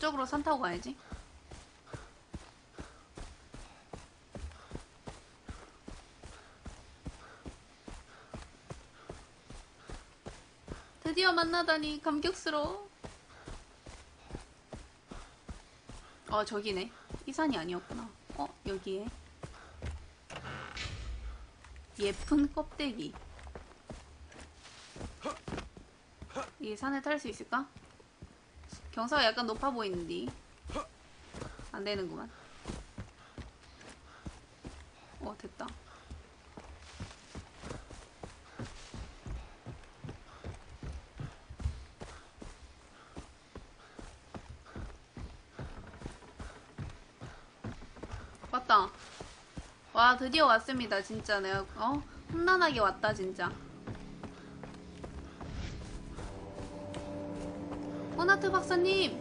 저쪽으로 산 타고 가야지. 드디어 만나다니 감격스러워. 저기네. 이 산이 아니었구나. 여기에 예쁜 껍데기. 이 산을 탈 수 있을까? 경사가 약간 높아 보이는데 안 되는구만. 됐다. 왔다. 와, 드디어 왔습니다. 진짜 내가 험난하게 왔다 진짜. 호나트 박사님.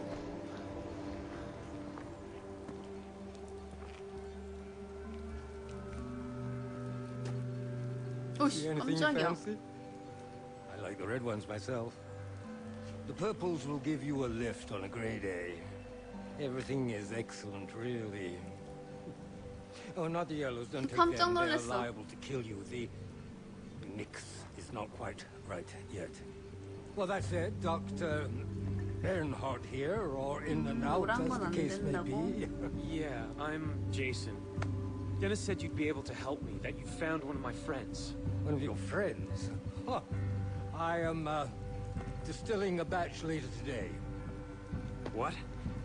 오씨, 깜짝이야. I like the red ones myself. The purples will give you a lift on a grey day. Everything is excellent, really. Oh, not the yellows. Don't take them. They're liable to kill you. The mix is not quite right yet. Well, that's it, Dr. Bernhardt here, or in and out, as the case may be. Yeah, I'm Jason. Dennis said you'd be able to help me, that you found one of my friends. One of your friends? Huh. I am, distilling a batch later today. What?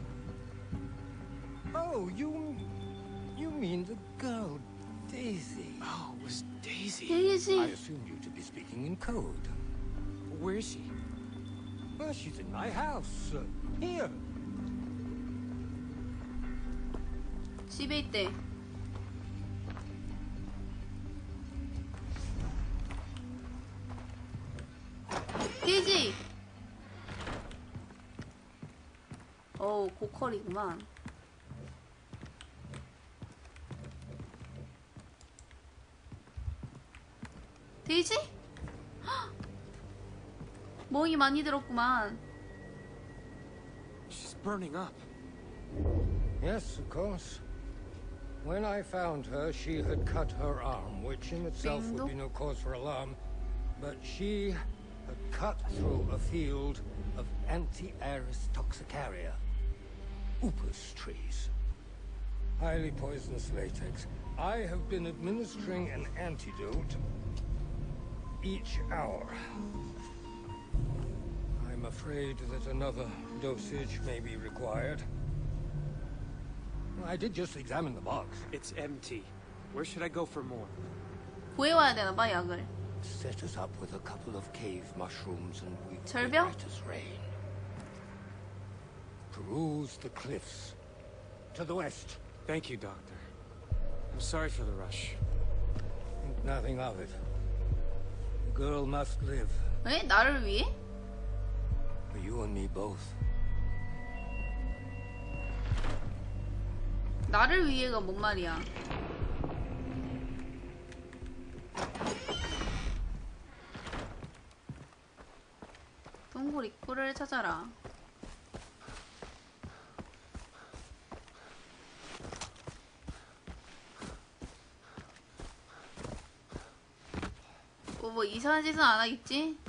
Oh, you mean the girl, Daisy. Oh, it was Daisy. Daisy. I assumed you to be speaking in code. Where is she? Well, she's in my house. Here. 집에 있대. 데이지. 고퀄이구만. 데이지? 멍이 많이 들었구만. She's burning up. Yes, of course. When I found her, she had cut her arm, which in itself would be no cause for alarm. But she had cut through a field of Anti-Aris toxicaria, upas trees. Highly poisonous latex. I have been administering an antidote each hour. I'm afraid that another dosage may be required. I did just examine the box. It's empty. Where should I go for more? 구해와야 되나봐, 약을. Set us up with a couple of cave mushrooms and we 절벽? let us rain. Peruse the cliffs. To the west. Thank you, Doctor. I'm sorry for the rush. Think nothing of it. The girl must live. 왜? 나를 위해? For you and me both. 나를 위해가 뭔 말이야? 동굴 입구를 찾아라. 뭐 이상한 짓은 안 하겠지?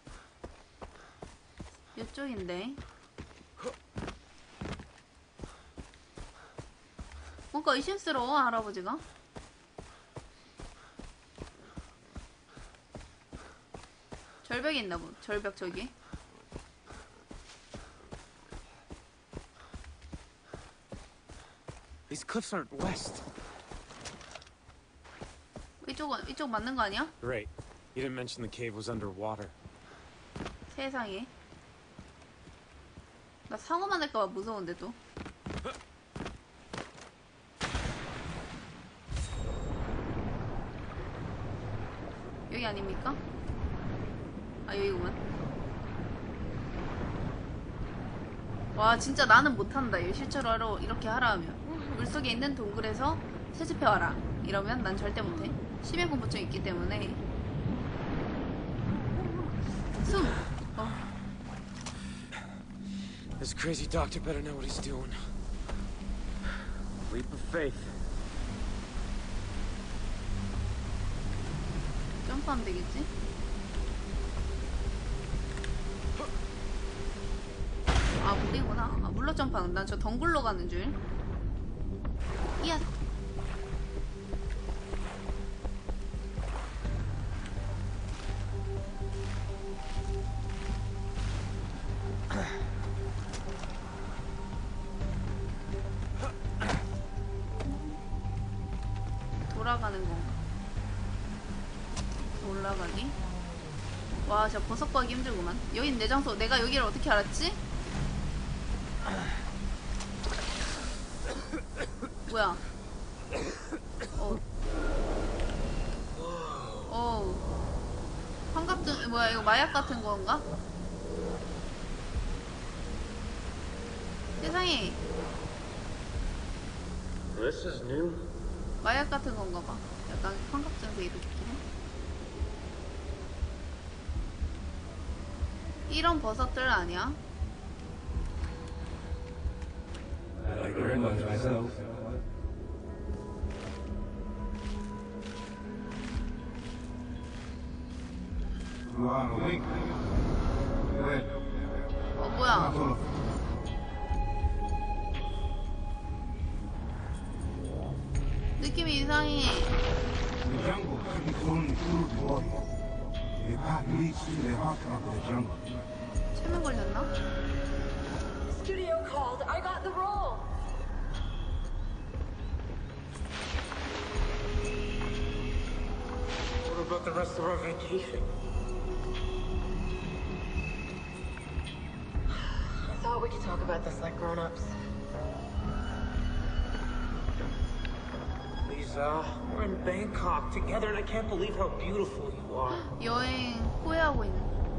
이쪽인데. 뭔가 의심스러워, 할아버지가. 절벽이 있나 보. 절벽 저기. These cliffs aren't west. 이쪽 맞는 거 아니야? Great. You didn't mention the cave was underwater. 세상에. 나 사고만 날까봐 무서운데 또. 여기 아닙니까? 아, 여기구만. 와, 진짜 나는 못한다. 이거 실제로 이렇게 하라 하면. 물속에 있는 동굴에서 채집해와라. 이러면 난 절대 못해. 심해 공포증이 있기 때문에. 숨! This crazy doctor better know what he's doing. Leap of faith. 점프하면 되겠지? 아, 물이구나. 아, 물로 점프하는. 난 저 덩굴로 가는 줄. 이야. 돌아가는 건가? 올라가기? 와, 진짜 버섯 구하기 힘들구만. 여긴 내 장소. 내가 여기를 어떻게 알았지? 뭐야? 환갑증, 뭐야, 이거 마약 같은 건가? 세상에. This is new. 마약 같은 건가 봐. 약간 환갑증세 이렇게. 이런 버섯들 아니야? Like very much myself. You are awake. Good. 뭐야? 느낌이 이상해. The jungle is only through the body. The path leads to the heart of the jungle. 체면 걸렸나? Studio called. I got the role. What about the rest of our vacation? I thought we could talk about this like grown-ups. Lisa, we're in Bangkok together and I can't believe how beautiful you are. 여행 후회하고 있는.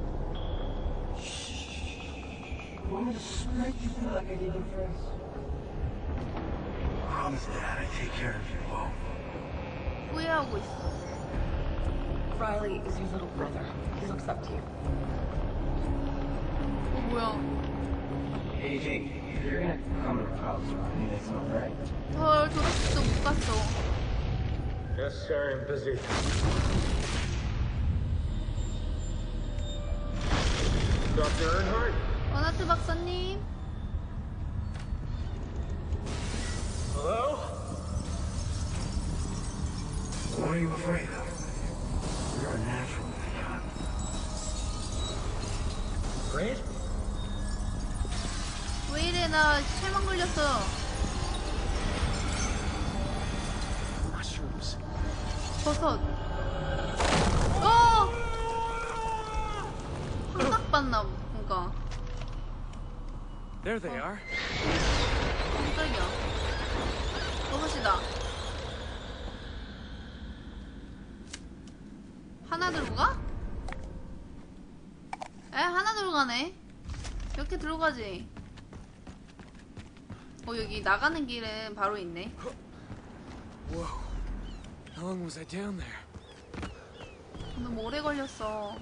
Want me to smack you like I did your friends? Promise, Dad, I take care of you both. 후회하고 있어. Riley is your little brother. He looks up to you. 뭐야? Hey, Jake, if you're gonna come to our house, I mean, it's not right. 헐, 졸업식도 못 갔어. Yes, sir, I'm busy. Dr. Earnhardt? 원하트 박사님. Hello? What are you afraid of? You're a natural, Leon. Great? 왜 이래, 나 체만 걸렸어. Mushrooms. 버섯. 환각받나 뭔가. There they are. 깜짝이야. 버섯이다. 하나 들고 가? 하나 들고 가네. 이렇게 들고 가지. 여기 나가는 길은 바로 있네. Whoa. How long was I down there? 너무 오래 걸렸어.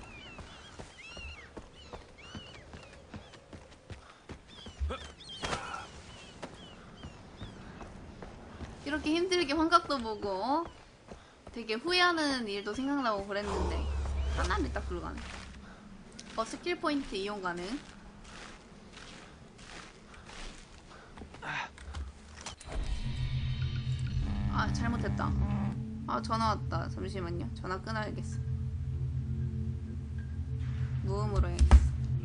이렇게 힘들게 환각도 보고 되게 후회하는 일도 생각나고 그랬는데 하나를 딱 들고 가네. 스킬 포인트 이용 가능. 아, 잘못했다. 아, 전화 왔다. 잠시만요. 전화 끊어야겠어. 무음으로 해야겠어.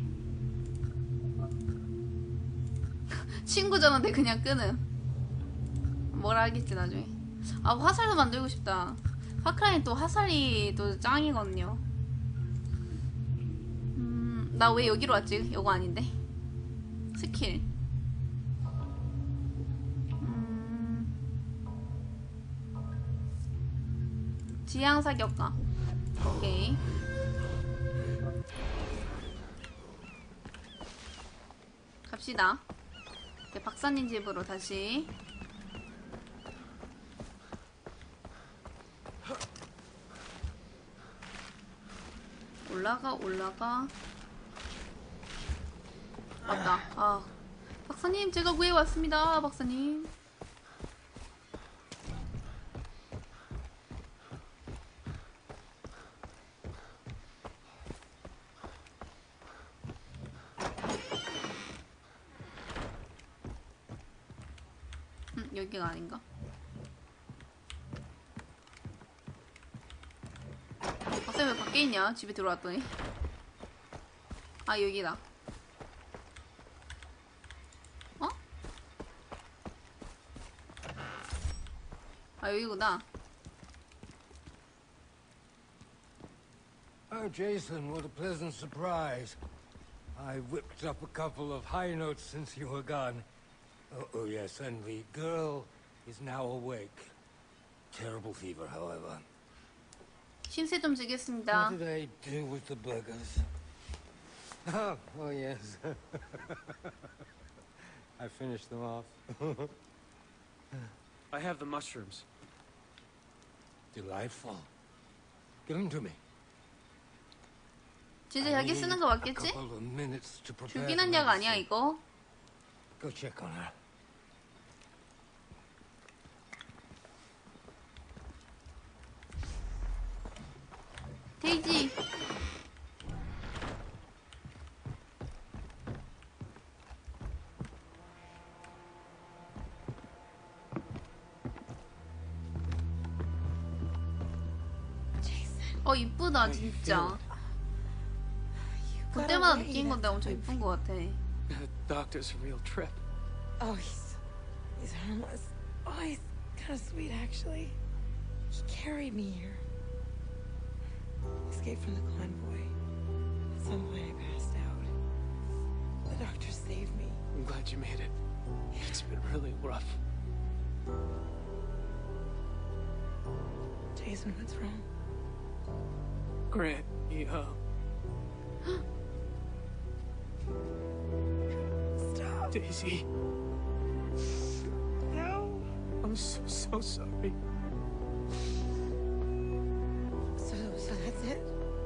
친구 전화인데 그냥 끊음. 뭐라 하겠지 나중에. 아, 화살도 만들고 싶다. 파크라인 또 화살이 또 짱이거든요. 나 왜 여기로 왔지? 이거 아닌데. 스킬. 지향 사격가. 오케이. 갑시다. 네, 박사님 집으로 다시. 올라가. 맞다. 아, 박사님, 제가 구해왔습니다. 박사님. 여기가 아닌가? 박사님 왜 밖에 있냐? 집에 들어왔더니. 아, 여기다. 어? 아, 여기구나. Oh, Jason, what a pleasant surprise. I whipped up a couple of high notes since you were gone. Oh, yes, and the girl is now awake. Terrible fever, however. 신세 좀 지겠습니다. What did I do with the burgers? Oh, yes. I finished them off. I have the mushrooms. Delightful. Give them to me. 진짜 약이 쓰는 거 맞겠지? A couple of minutes to prepare 죽이는 the 약 아니야, medicine. 이거? Go check on her. 데이지. 이쁘다 진짜. 볼 때마다 느낀 건데 엄청 이쁜 것 같아. The doctor's a real trip. Oh, he's harmless. Oh, he's kind of sweet, actually. He carried me here. Escaped from the convoy. At some point, I passed out. The doctor saved me. I'm glad you made it. It's been really rough. Jason, what's wrong? Grant, Stop. Daisy. No. I'm so sorry. So that's it?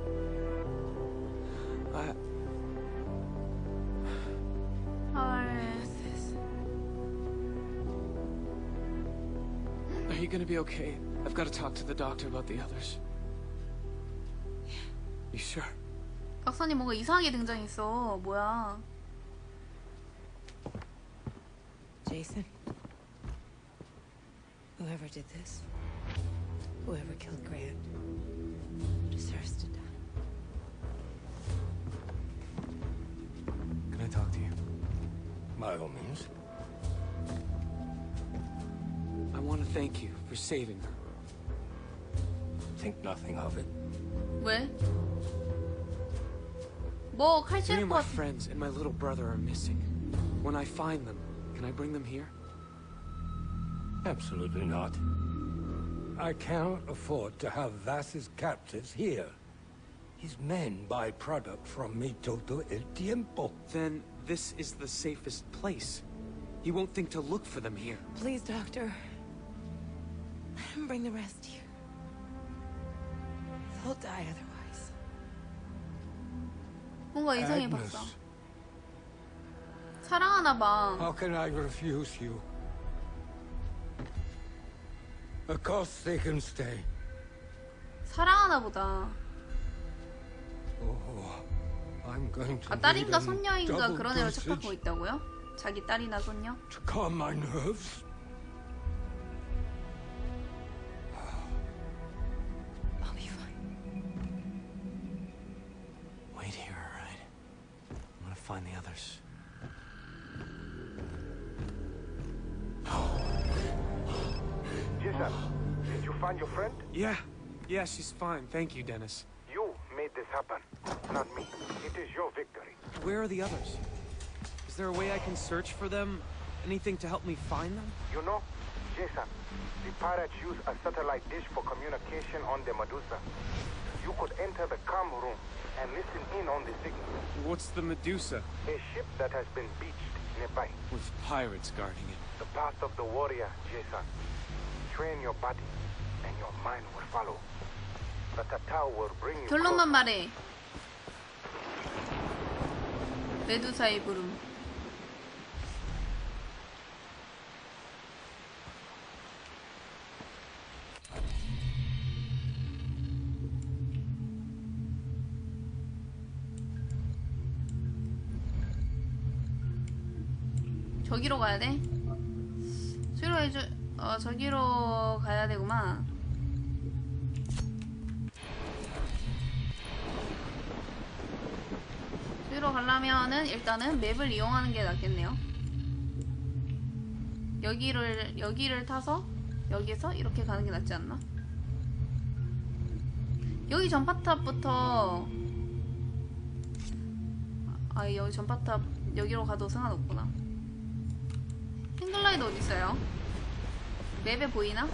What's this? Are you gonna be okay? I've got to talk to the doctor about the others. You sure? 박사님 뭔가 이상하게 등장했어. 뭐야? Jason, whoever did this, whoever killed Grant, deserves to die. Can I talk to you? By all means. I want to thank you for saving her. Think nothing of it. 왜? 뭐 Three 칼질 of 것 my 같아. friends and my little brother are missing. When I find them, can I bring them here? Absolutely not. I cannot afford to have Vass's captives here. His men buy product from me todo el tiempo. Then this is the safest place. He won't think to look for them here. Please, Doctor. Let him bring the rest here. They'll die otherwise. 뭔가 이상해 Agnes, 봤어. 사랑하나 봐. how can I refuse you? Of course they can stay. 사랑하나 보다. Oh, I'm going to 아, need 딸인가 a 손녀인가 double 그런 애로 dosage 착각하고 있다고요? 자기 딸이나 손녀? to calm my nerves. I'll be fine. Wait here, all right? I'm gonna find the others. Jason, did you find your friend? Yeah, she's fine. Thank you, Dennis. You made this happen, not me. It is your victory. Where are the others? Is there a way I can search for them? Anything to help me find them? You know, Jason, the pirates use a satellite dish for communication on the Medusa. You could enter the comm room and listen in on the signal. What's the Medusa? A ship that has been beached nearby. With pirates guarding it. The path of the warrior, Jason. Train your body, and your mind will follow. The Tatao will bring you 결론만 closer. 말해. 메두사의 부름. 저기로 가야 돼? 저기로 가야 되구만. 저기로 가려면은 일단은 맵을 이용하는 게 낫겠네요. 여기를 타서 여기서 이렇게 가는 게 낫지 않나? 여기 전파탑부터 여기 전파탑 여기로 가도 상관없구나. 행글라이더 어딨어요? 맵에 보이나?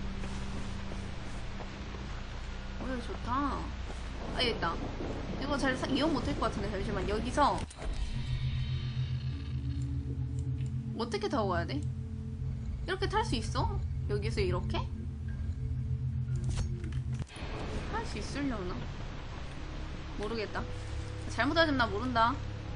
오, 좋다. 여기 있다. 이거 잘 이용 못할 것 같은데. 잠시만. 여기서 어떻게 타고 가야 돼? 이렇게 탈 수 있어? 여기서 이렇게? 할 수 있으려나? 모르겠다. 잘못하면 나 모른다.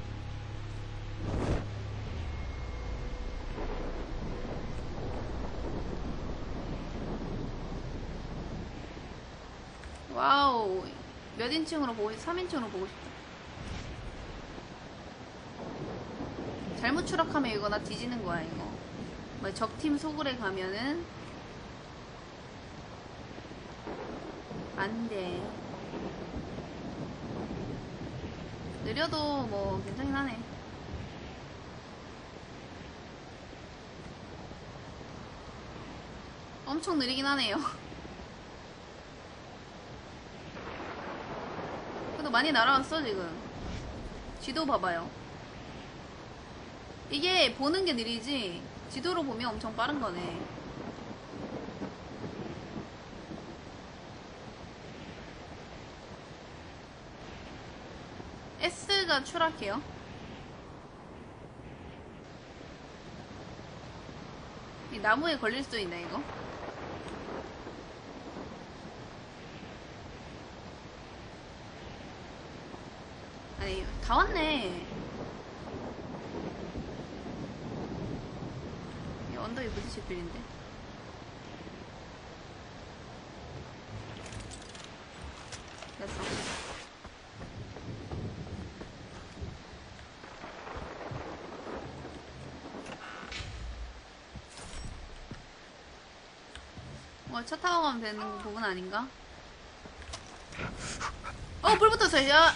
와우. 몇 인칭으로 보고, 3인칭으로 보고 싶다. 잘못 추락하면 이거 나 뒤지는 거야, 이거. 뭐 적팀 소굴에 가면은 안 돼. 느려도 뭐 괜찮긴 하네. 엄청 느리긴 하네요. 그래도 많이 날아갔어 지금. 지도 봐봐요. 이게 보는 게 느리지 지도로 보면 엄청 빠른 거네. S가 추락해요. 이 나무에 걸릴 수도 있네 이거. 아니 다 왔네. 이 언덕이 부딪힐 필인데. 됐어. 차 타고 가면 되는 부분 아닌가? 불 붙었어. 야,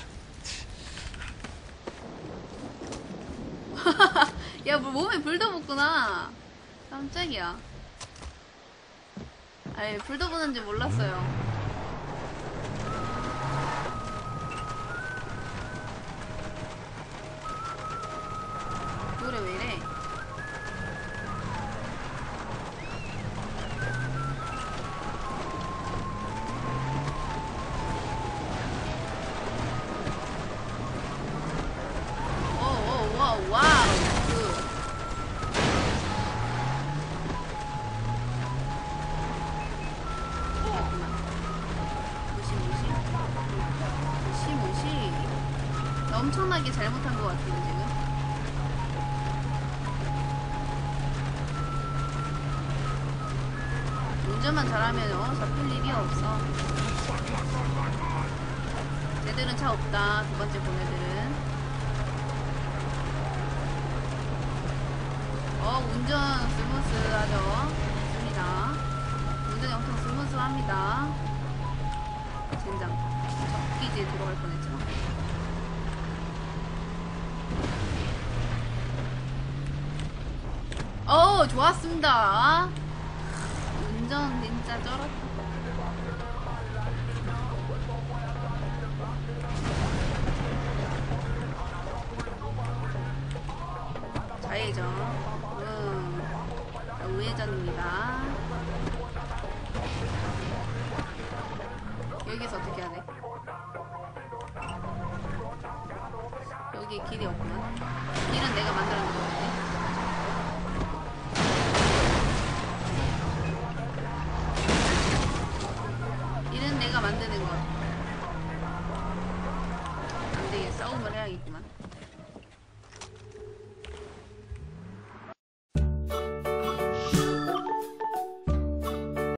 야, 몸에 불도 붙구나. 깜짝이야. 아니, 불도 붙는지 몰랐어요. 노래 왜 이래? 와우. 무시. 나 엄청나게 잘못한 것 같은데 지금. 운전만 잘하면 잡힐 일이 없어. 쟤들은 차 없다. 두 번째 본 애들은. 운전 스무스하죠. 좋습니다. 운전이 엄청 스무스합니다. 젠장. 적기지에 들어갈 뻔했지만. 좋았습니다. 운전 진짜 쩔었다. 좌회전. 우회전입니다. 여기서 어떻게 해야 돼? 여기 길이 없구나. 길은 내가 만들어 놓은 건데. 길은 내가 만드는 거. 안 되게 싸움을 해야겠구만.